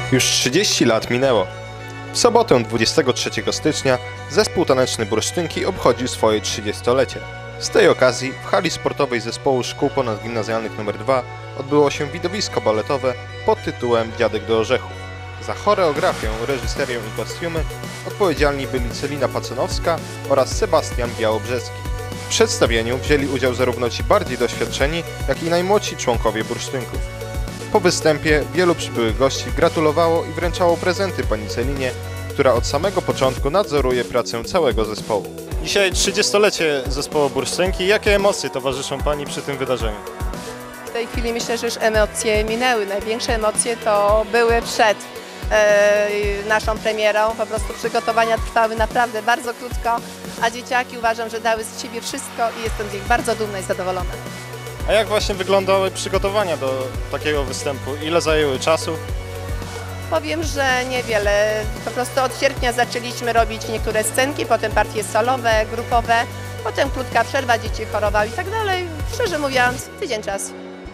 Już 30 lat minęło. W sobotę 23 stycznia zespół taneczny Bursztynki obchodził swoje 30-lecie. Z tej okazji w hali sportowej zespołu szkół ponadgimnazjalnych nr 2 odbyło się widowisko baletowe pod tytułem Dziadek do orzechów. Za choreografię, reżyserię i kostiumy odpowiedzialni byli Celina Pacenowska oraz Sebastian Białobrzeski. W przedstawieniu wzięli udział zarówno ci bardziej doświadczeni, jak i najmłodsi członkowie Bursztynków. Po występie wielu przybyłych gości gratulowało i wręczało prezenty pani Celinie, która od samego początku nadzoruje pracę całego zespołu. Dzisiaj 30-lecie zespołu Bursztynki. Jakie emocje towarzyszą pani przy tym wydarzeniu? W tej chwili myślę, że już emocje minęły. Największe emocje to były przed naszą premierą. Po prostu przygotowania trwały naprawdę bardzo krótko, a dzieciaki uważam, że dały z siebie wszystko i jestem z nich bardzo dumna i zadowolona. A jak właśnie wyglądały przygotowania do takiego występu? Ile zajęły czasu? Powiem, że niewiele. Po prostu od sierpnia zaczęliśmy robić niektóre scenki, potem partie solowe, grupowe, potem krótka przerwa, dzieci chorowały i tak dalej. Szczerze mówiąc, tydzień czasu.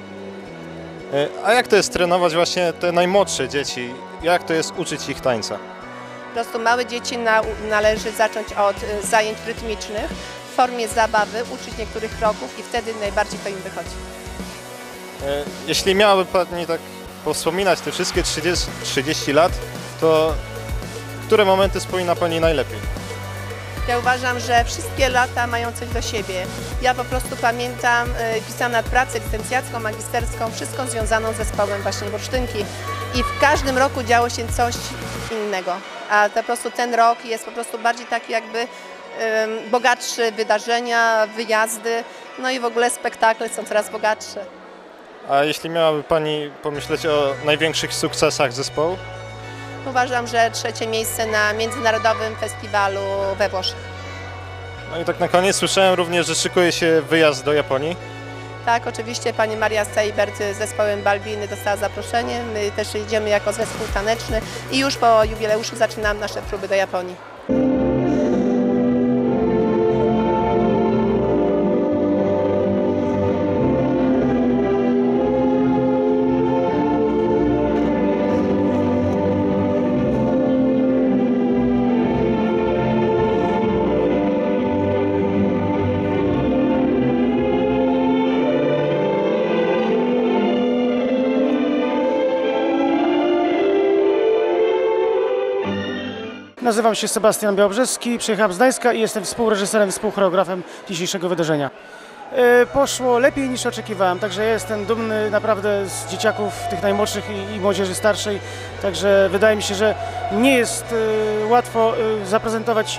A jak to jest trenować właśnie te najmłodsze dzieci? Jak to jest uczyć ich tańca? Po prostu małe dzieci należy zacząć od zajęć rytmicznych, w formie zabawy, uczyć niektórych kroków i wtedy najbardziej to im wychodzi. Jeśli miałaby pani tak powspominać te wszystkie 30 lat, to które momenty wspomina pani najlepiej? Ja uważam, że wszystkie lata mają coś do siebie. Ja po prostu pamiętam, pisałam nad pracę licencjacką, magisterską, wszystko związaną z zespołem właśnie Bursztynki i w każdym roku działo się coś innego, a po prostu ten rok jest po prostu bardziej taki jakby bogatszy, wydarzenia, wyjazdy, no i w ogóle spektakle są coraz bogatsze. A jeśli miałaby pani pomyśleć o największych sukcesach zespołu? Uważam, że 3. miejsce na międzynarodowym festiwalu we Włoszech. No i tak na koniec słyszałem również, że szykuje się wyjazd do Japonii. Tak, oczywiście pani Maria Seibert z zespołem Balbiny dostała zaproszenie. My też jedziemy jako zespół taneczny i już po jubileuszu zaczynamy nasze próby do Japonii. Nazywam się Sebastian Białobrzeski, przyjechałem z Gdańska i jestem współreżyserem, współchoreografem dzisiejszego wydarzenia. Poszło lepiej niż oczekiwałem, także ja jestem dumny naprawdę z dzieciaków, tych najmłodszych i młodzieży starszej, także wydaje mi się, że nie jest łatwo zaprezentować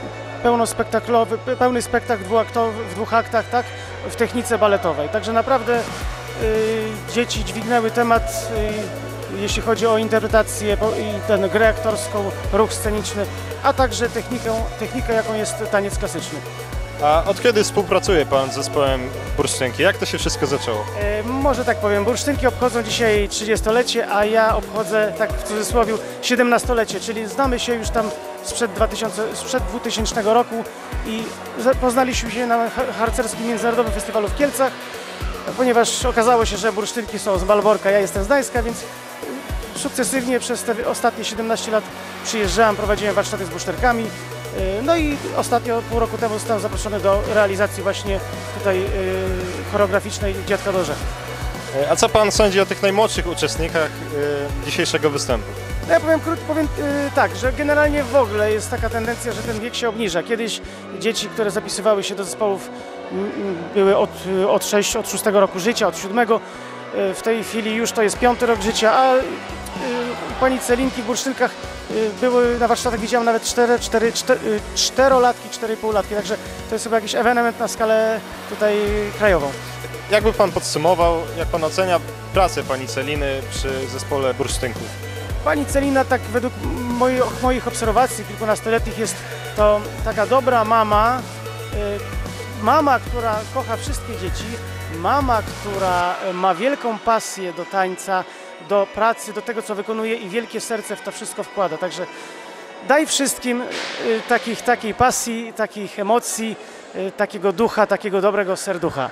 pełny spektakl w 2 aktach, tak, w technice baletowej. Także naprawdę dzieci dźwignęły temat, jeśli chodzi o interpretację i grę aktorską, ruch sceniczny, a także technikę, jaką jest taniec klasyczny. A od kiedy współpracuje pan z zespołem Bursztynki? Jak to się wszystko zaczęło? Może tak powiem, Bursztynki obchodzą dzisiaj 30-lecie, a ja obchodzę, tak w cudzysłowie, 17-lecie, czyli znamy się już tam sprzed 2000 roku i poznaliśmy się na harcerskim Międzynarodowym Festiwalu w Kielcach, ponieważ okazało się, że Bursztynki są z Malborka, ja jestem z Gdańska, więc sukcesywnie przez te ostatnie 17 lat przyjeżdżałem, prowadziłem warsztaty z bursztynkami. No i ostatnio, pół roku temu zostałem zaproszony do realizacji właśnie tutaj choreograficznej Dziadka do orzechów. A co pan sądzi o tych najmłodszych uczestnikach dzisiejszego występu? No ja powiem tak, że generalnie w ogóle jest taka tendencja, że ten wiek się obniża. Kiedyś dzieci, które zapisywały się do zespołów, były od 6 roku życia, od 7. W tej chwili już to jest 5. rok życia, a pani Celinki w Bursztynkach były na warsztatach, widziałem nawet 4-latki, 4,5-latki, także to jest chyba jakiś ewenement na skalę tutaj krajową. Jakby pan podsumował, jak pan ocenia pracę pani Celiny przy zespole Bursztynków? Pani Celina, tak według moich obserwacji kilkunastoletnich, jest to taka dobra mama, mama, która kocha wszystkie dzieci, mama, która ma wielką pasję do tańca, do pracy, do tego, co wykonuje i wielkie serce w to wszystko wkłada. Także daj wszystkim takiej pasji, takich emocji, takiego ducha, takiego dobrego serducha.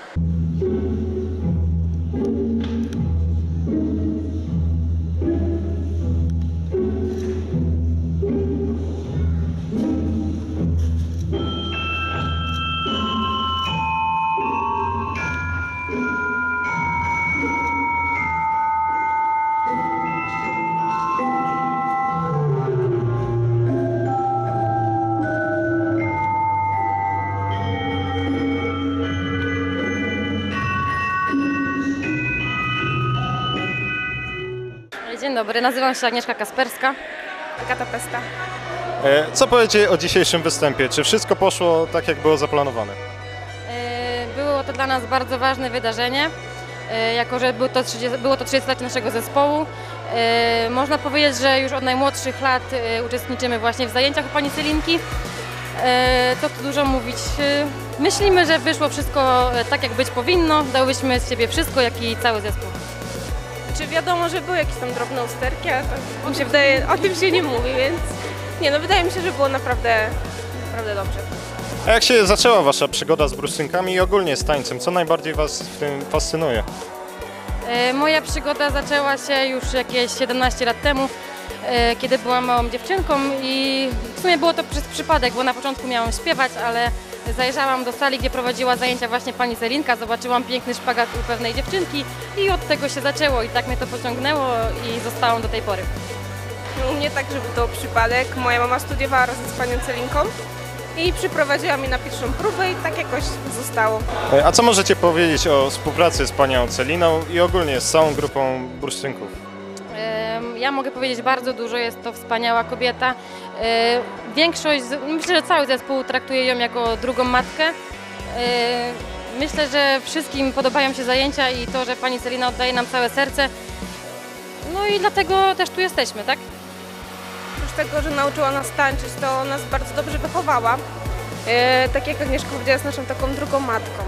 Dzień dobry, nazywam się Agnieszka Kasperska. Agata Pesta. Co powiecie o dzisiejszym występie? Czy wszystko poszło tak, jak było zaplanowane? Było to dla nas bardzo ważne wydarzenie, jako że było to 30-lecie naszego zespołu. Można powiedzieć, że już od najmłodszych lat uczestniczymy właśnie w zajęciach u pani Celinki. Co tu dużo mówić, myślimy, że wyszło wszystko tak, jak być powinno. Dałyśmy z siebie wszystko, jak i cały zespół. Czy wiadomo, że były jakieś tam drobne usterki, ale to mi się wydaje, o tym się nie mówi, więc nie no, wydaje mi się, że było naprawdę dobrze. A jak się zaczęła wasza przygoda z bursztynkami i ogólnie z tańcem? Co najbardziej was w tym fascynuje? Moja przygoda zaczęła się już jakieś 17 lat temu, kiedy byłam małą dziewczynką i w sumie było to przez przypadek, bo na początku miałam śpiewać, ale zajrzałam do sali, gdzie prowadziła zajęcia właśnie pani Celinka, zobaczyłam piękny szpagat u pewnej dziewczynki i od tego się zaczęło i tak mnie to pociągnęło i zostałam do tej pory. U mnie tak, żeby to przypadek. Moja mama studiowała razem z panią Celinką i przyprowadziła mnie na pierwszą próbę i tak jakoś zostało. A co możecie powiedzieć o współpracy z panią Celiną i ogólnie z całą grupą bursztynków? Ja mogę powiedzieć bardzo dużo, jest to wspaniała kobieta. Większość, myślę, że cały zespół traktuje ją jako drugą matkę. Myślę, że wszystkim podobają się zajęcia i to, że pani Celina oddaje nam całe serce. No i dlatego też tu jesteśmy, tak? Oprócz tego, że nauczyła nas tańczyć, to nas bardzo dobrze wychowała. Tak jak Agnieszka powiedziała, jest naszą taką drugą matką.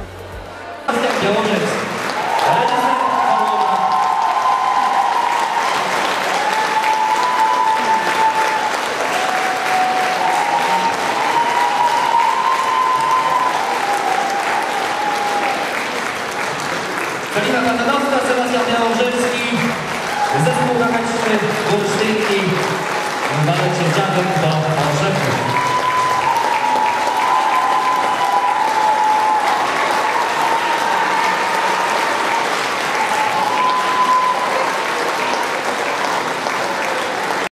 Kalina Katanowska, Sebastian Białorzewski, zespół taneczny Bursztynki, balecie Dziadek do Orzeł.